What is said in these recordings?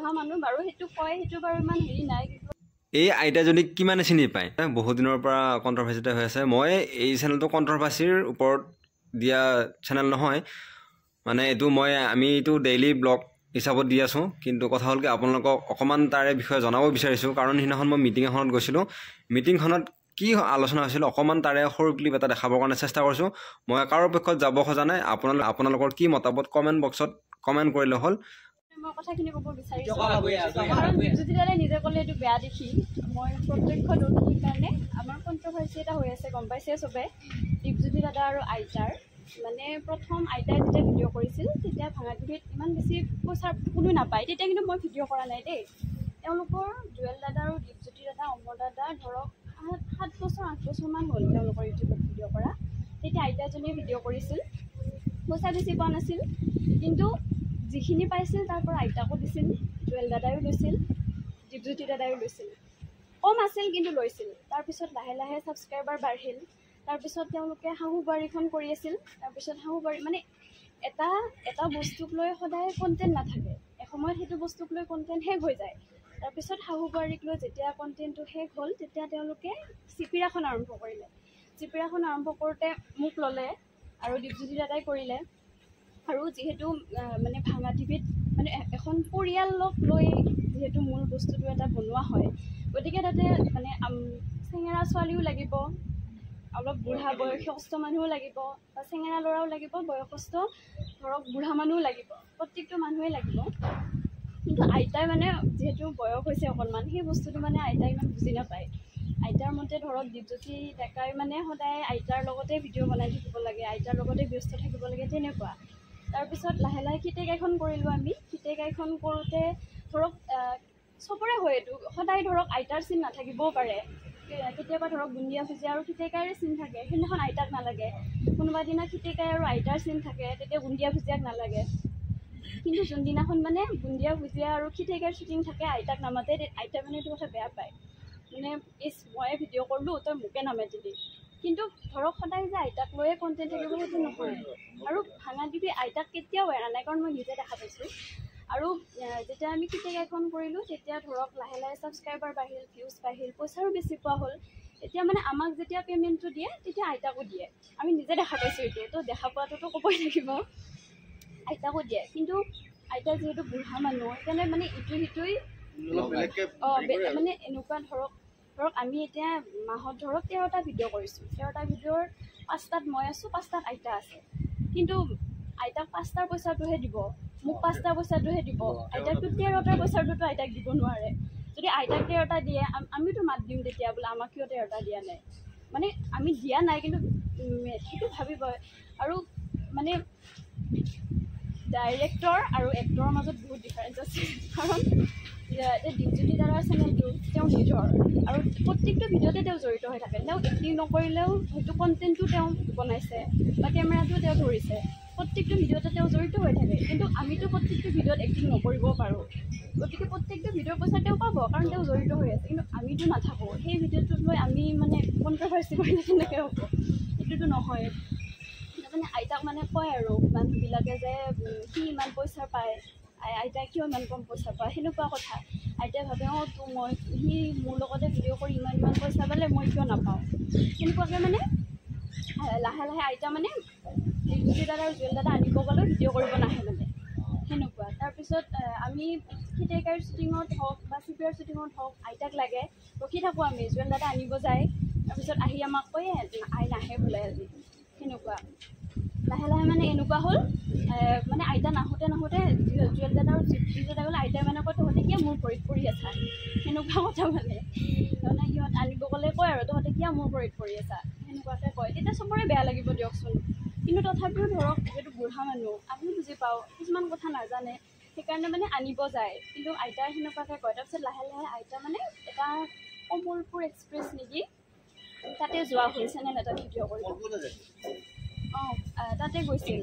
বুঢ়া মানুহ বাৰু সেইটো কয়, সেইটো বাৰু ইমান হেৰি নাই। এই আইতাজনীক কিমানে চিনি পায়? বহুত দিনৰ পৰা কণ্ট্ৰভাৰ্চিতে হৈ আছে। মই এই চেনেলটো কণ্ট্ৰভাৰ্চিৰ ওপৰত দিয়া চেনেল নহয়, মানে আমি এইটো ডেইলি ব্লগ হিচাপত দি আছোঁ। কিন্তু কথা হ'ল কি, আপোনালোকক অকণমান তাৰে বিষয়ে জনাব বিচাৰিছোঁ, কাৰণ সেইদিনাখন মই মিটিং এখনত গৈছিলোঁ। মিটিংখনত কি আলোচনা হৈছিল অকণমান তাৰে সৰু ক্লিপ এটা দেখাবৰ কাৰণে চেষ্টা কৰিছোঁ। মই কাৰো পক্ষত যাব খোজা নাই। আপোনালোকৰ কি মতামত কমেণ্ট বক্সত কমেণ্ট কৰিলে হ'ল। মই কথাখিনি ক'ব বিচাৰিছোঁ, কাৰণ দীপজ্যোতি দাদাই নিজে ক'লে এইটো বেয়া দেখি মই প্ৰত্যক্ষদৰ্শীৰ কাৰণে আমাৰ কণ্ট্ৰভাৰ্চি এটা হৈ আছে, গম পাইছে চবে। দীপজ্যোতি দাদা আৰু আইতাৰ মানে প্ৰথম আইতাই যেতিয়া ভিডিঅ' কৰিছিল তেতিয়া ভাঙাটিভিত ইমান বেছি পইচা কোনো নাপায়। তেতিয়া কিন্তু মই ভিডিঅ' কৰা নাই দেই। তেওঁলোকৰ জুৱেল দাদা আৰু দীপজ্যোতি দাদা, অমৰ দাদা ধৰক 7 বছৰ 8 বছৰমান হ'ল তেওঁলোকৰ ইউটিউবত ভিডিঅ' কৰা। তেতিয়া আইতাজনীয়ে ভিডিঅ' কৰিছিল, পইচা বেছি পোৱা নাছিল, কিন্তু যিখিনি পাইছিল তাৰ পৰা আইতাকো দিছিল, জুৱেল দাদায়ো লৈছিল, দীপজ্যোতি দাদায়ো লৈছিল। কম আছিল কিন্তু লৈছিল। তাৰপিছত লাহে লাহে ছাবস্ক্ৰাইবাৰ বাঢ়িল। তাৰপিছত তেওঁলোকে শাহু বোৱাৰীখন কৰি আছিল। তাৰপিছত শাহু বোৱাৰী মানে এটা বস্তুক লৈ সদায় কণ্টেণ্ট নাথাকে, এসময়ত সেইটো বস্তুক লৈ কণ্টেণ্ট শেষ হৈ যায়। তাৰপিছত শাহু বোৱাৰীক লৈ যেতিয়া কণ্টেণ্টটো শেষ হ'ল তেতিয়া তেওঁলোকে চিপিৰাখন আৰম্ভ কৰিলে। চিপিৰাখন আৰম্ভ কৰোঁতে মোক ল'লে আৰু দীপজ্যোতি দাদাই কৰিলে। আৰু যিহেতু মানে ভাঙাটিভিত মানে এখন পৰিয়ালক লৈ যিহেতু মূল বস্তুটো এটা বনোৱা হয়, গতিকে তাতে মানে চেঙেৰা ছোৱালীও লাগিব, অলপ বুঢ়া বয়সস্থ মানুহো লাগিব, বা চেঙেৰা ল'ৰাও লাগিব, বয়সস্থ ধৰক বুঢ়া মানুহো লাগিব, প্ৰত্যেকটো মানুহেই লাগিব। কিন্তু আইতাই মানে যিহেতু বয়স হৈছে অকণমান, সেই বস্তুটো মানে আইতাই ইমান বুজি নাপায়। আইতাৰ মতে ধৰক দীপজ্যোতি ডেকাই মানে সদায় আইতাৰ লগতে ভিডিঅ' বনাই থাকিব লাগে, আইতাৰ লগতে ব্যস্ত থাকিব লাগে, তেনেকুৱা। তাৰপিছত লাহে লাহে খিতেকাইখন কৰিলোঁ আমি। খিতেকাইখন কৰোঁতে ধৰক চবৰে হয় এইটো, সদায় ধৰক আইতাৰ চিন নাথাকিবও পাৰে। কেতিয়াবা ধৰক বুন্দিয়া ভুজিয়া আৰু খিতেকাইৰে চিন থাকে, সেইদিনাখন আইতাক নালাগে। কোনোবা দিনা খিতেকাই আৰু আইতাৰ চিন থাকে, তেতিয়া বুন্দিয়া ভুজিয়াক নালাগে। কিন্তু যোনদিনাখন মানে বুন্দিয়া ভুজিয়া আৰু খিতেকাইৰ শ্বুটিং থাকে, আইতাক নামাতে, আইতাই মানে এইটো কথা বেয়া পায়। মানে ময়ে ভিডিঅ' কৰিলোঁ, তই মোকে নামাতিলি। কিন্তু ধৰক সদায় যে আইতাক লৈয়ে কণ্টেণ্ট থাকিব সেইটো নহয়। আৰু ভাঙাটিভি আইতাক কেতিয়াও এৰা নাই, কাৰণ মই নিজে দেখা পাইছোঁ। আৰু যেতিয়া আমি খিতেকাইখন কৰিলোঁ তেতিয়া ধৰক লাহে লাহে ছাবস্ক্ৰাইবাৰ বাঢ়িল, ভিউজ বাঢ়িল, পইচাৰো বেছি পোৱা হ'ল। এতিয়া মানে আমাক যেতিয়া পে'মেণ্টটো দিয়ে তেতিয়া আইতাকো দিয়ে। আমি নিজে দেখা পাইছোঁ এইটো, তো দেখা পোৱাটোতো ক'বই লাগিব, আইতাকো দিয়ে। কিন্তু আইতা যিহেতু বুঢ়া মানুহ, সেইকাৰণে মানে ইটো সিটোই মানে এনেকুৱা ধৰক আমি এতিয়া মাহত ধৰক 13টা ভিডিঅ' কৰিছোঁ। 13টা ভিডিঅ'ৰ 5টাত মই আছোঁ, 5টাত আইতা আছে। কিন্তু আইতাক 5টাৰ পইচাটোহে দিব, মোক 5টাৰ পইচাটোহে দিব। আইতাকতো 13টাৰ পইচাটোতো আইতাক দিব নোৱাৰে। যদি আইতাক 13টা দিয়ে, আমিতো মাত দিম তেতিয়া বোলে আমাক কিয় 13টা দিয়া নাই। মানে আমি দিয়া নাই, কিন্তু সেইটো ভাবিবই। আৰু মানে ডাইৰেক্টৰ আৰু এক্টৰৰ মাজত বহুত ডিফাৰেঞ্চ আছে, কাৰণ দীপজ্যোতি দাদাৰ চেনেলটো তেওঁ নিজৰ, আৰু প্ৰত্যেকটো ভিডিঅ'তে তেওঁ জড়িত হৈ থাকে। তেওঁ এক্টিং নকৰিলেও হয়তো কণ্টেণ্টটো তেওঁ বনাইছে বা কেমেৰাটো তেওঁ ধৰিছে, প্ৰত্যেকটো ভিডিঅ'তে তেওঁ জড়িত হৈ থাকে। কিন্তু আমিতো প্ৰত্যেকটো ভিডিঅ'ত এক্টিং নকৰিবও পাৰোঁ, গতিকে প্ৰত্যেকটো ভিডিঅ'ৰ পইচা তেওঁ পাব, কাৰণ তেওঁ জড়িত হৈ আছে। কিন্তু আমিতো নাথাকোঁ, সেই ভিডিঅ'টোক লৈ আমি মানে কণ্ট্ৰভাৰ্চি কৰিলে কেনেকৈ হ'ব, সেইটোতো নহয়। মানে আইতাক মানে কয় আৰু মানুহবিলাকে যে সি ইমান পইচা পায়, আইতাই কিয় ইমান কম পইচা পায়, সেনেকুৱা কথা। আইতাই ভাবে সি মোৰ লগতে ভিডিঅ' কৰি ইমান পইচা পালে, মই কিয় নাপাওঁ। সেনেকুৱাকৈ মানে লাহে লাহে আইতা মানে দীপজ্যোতি দাদা আৰু জুৱেল দাদা আনিব গ'লে ভিডিঅ' কৰিব নাহে মানে, সেনেকুৱা। তাৰপিছত আমি খিতেকাইৰ শ্বুটিঙত হওক বা চিপিৰাৰ শ্বুটিঙত হওক আইতাক লাগে, ৰখি থাকোঁ আমি। জুৱেল দাদা আনিব যায়, তাৰপিছত আহি আমাক কয় আই নাহে বোলে আজি, সেনেকুৱা। লাহে লাহে মানে এনেকুৱা হ'ল, মানে আইতা নাহোঁতে জুৱেল দাদা আৰু দীপজ্যোতি দাদা গ'লে আইতাই মানে কয় তহঁতে কিয় মোৰ ভৰিত পৰি আছা, সেনেকুৱা কথা মানে সিহঁত আনিব গ'লে কয় আৰু তহঁতে কিয় মোৰ ভৰিত পৰি আছা, সেনেকুৱাকৈ কয়। তেতিয়া চবৰে বেয়া লাগিব দিয়কচোন। কিন্তু তথাপিও ধৰক যিহেতু বুঢ়া মানুহ, আমিও বুজি পাওঁ, কিছুমান কথা নাজানে, সেইকাৰণে মানে আনিব যায়। কিন্তু আইতাই সেনেকুৱাকৈ কয়। তাৰপিছত লাহে লাহে আইতা মানে এটা কমলপুৰ এক্সপ্ৰেছ নেকি, তাতে যোৱা হ'ল চেনেল এটা ভিডিঅ' কৰিব। তাতে গৈছিল,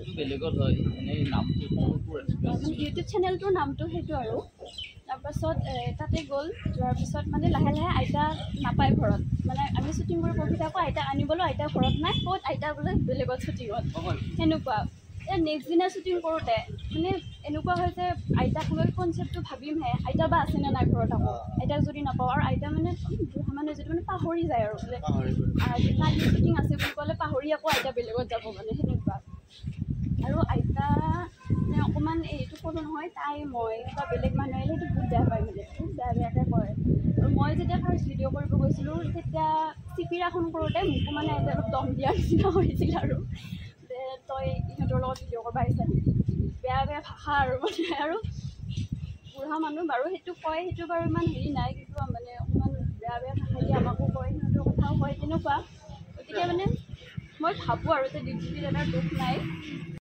ইউটিউব চেনেলটোৰ নামটো সেইটো। আৰু তাৰপাছত তাতে গ'ল, যোৱাৰ পিছত মানে লাহে লাহে আইতা নাপায় ঘৰত। মানে আমি শ্বুটিং কৰি পঢ়ি থাকোঁ, আইতাক আনিবলৈ আইতা ঘৰত নাই, ক'ত আইতা বোলে বেলেগত শ্বুটিঙত, সেনেকুৱা। এতিয়া নেক্সট দিনা শ্বুটিং কৰোঁতে মানে এনেকুৱা হয় যে আইতাক লৈ কনচেপ্টটো ভাবিমহে আইতা বা আছেনে নাই ঘৰত আকৌ আইতাক যদি নাপাওঁ আৰু আইতা মানে বুঢ়া মানুহ যদি মানে পাহৰি যায় আৰু বোলে কালি শ্বুটিং আছে বুলি ক'লে পাহৰি আকৌ আইতা বেলেগত যাব মানে সেনেকুৱা আৰু আইতা মানে অকণমান এইটো ক'লো নহয় তাই মই বা বেলেগ মানুহ আহিলে সেইটো বহুত বেয়া পায় মানে বহুত বেয়াকৈ কয় আৰু মই যেতিয়া ফাৰ্ষ্ট ভিডিঅ' কৰিব গৈছিলোঁ তেতিয়া চিপিৰাখন কৰোঁতে মোকো মানে আইতাই অলপ দম দিয়াৰ নিচিনা হৈছিল আৰু যে তই ইহঁতৰ লগত ভিডিঅ' কৰিব আহিছা বেয়া ভাষা আৰু মানে আৰু বুঢ়া মানুহ বাৰু সেইটো কয় সেইটো বাৰু ইমান হেৰি নাই কিন্তু মানে অকণমান বেয়া ভাষা দি আমাকো কয় সিহঁতৰ কথাও কয় তেনেকুৱা গতিকে মানে মই ভাবোঁ আৰু যে দীপজ্যোতি দাদাৰ দুখ নাই